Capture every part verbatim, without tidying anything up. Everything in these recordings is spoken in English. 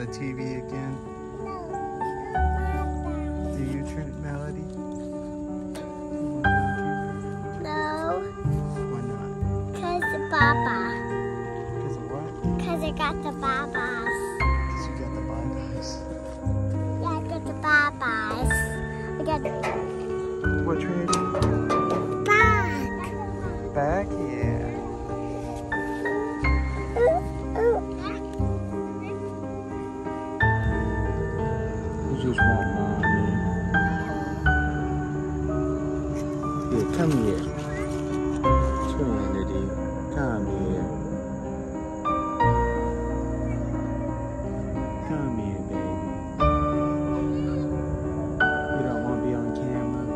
the T V again? Do you, Trent Melody? No. Why not? Cause the Baba. Because of what? Cause I got the Babas. Because you got the bye-byes. Yeah, I got the Babas. I got the What, Trinity? back. Back? Yeah. Ooh, ooh. You just want mommy. Here, come here. Trinity, come here. Come here, baby. You don't want to be on camera?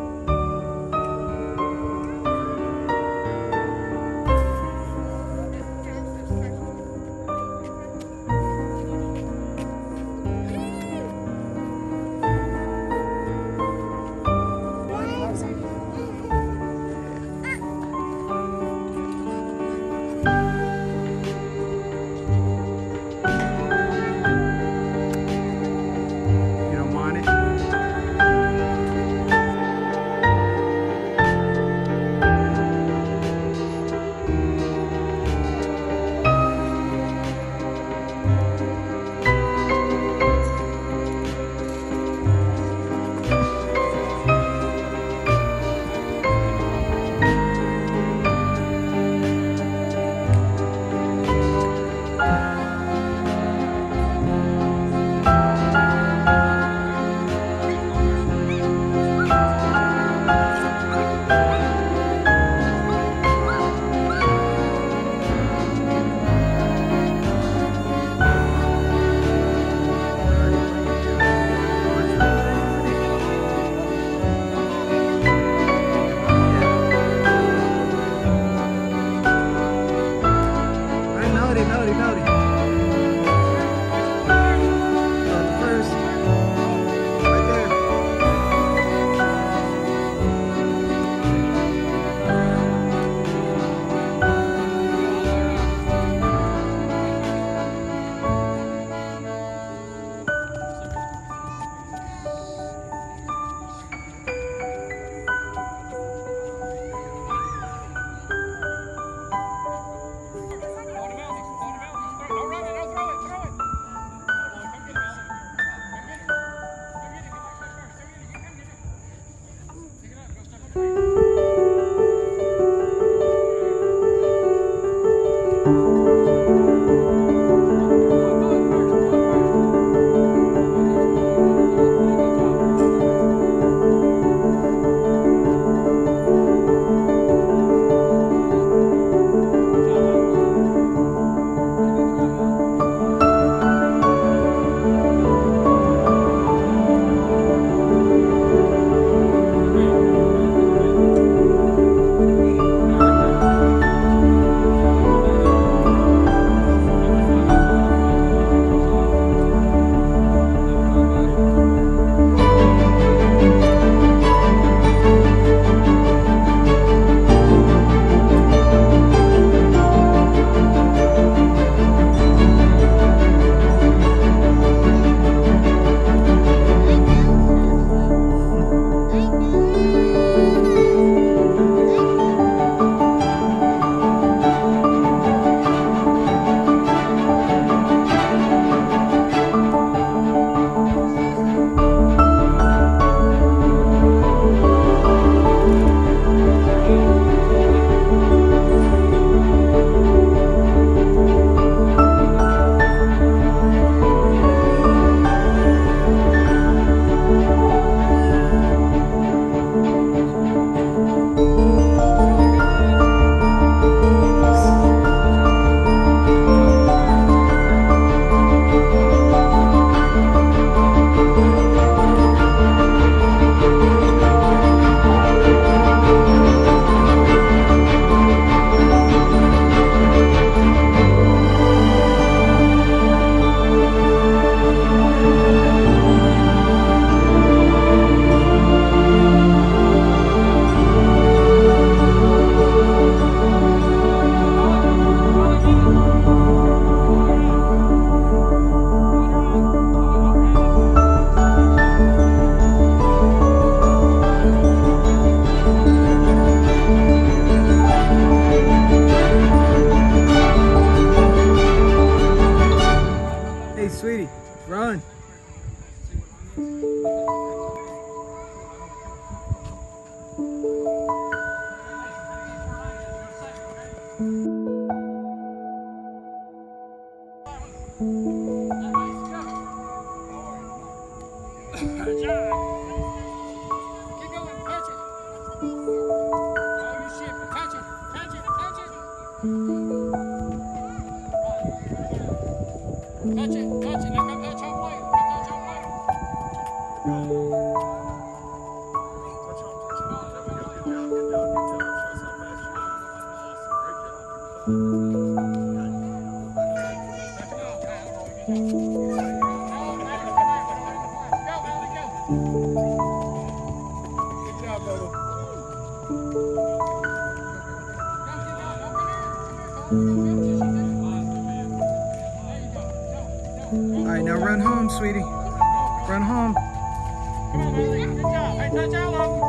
All right, now run home, sweetie. Run home. Come on, Melody. Good job. Hey, touch Ella.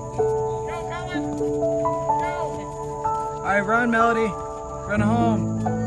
Go, Colin. Go. All right, run, Melody. Run home.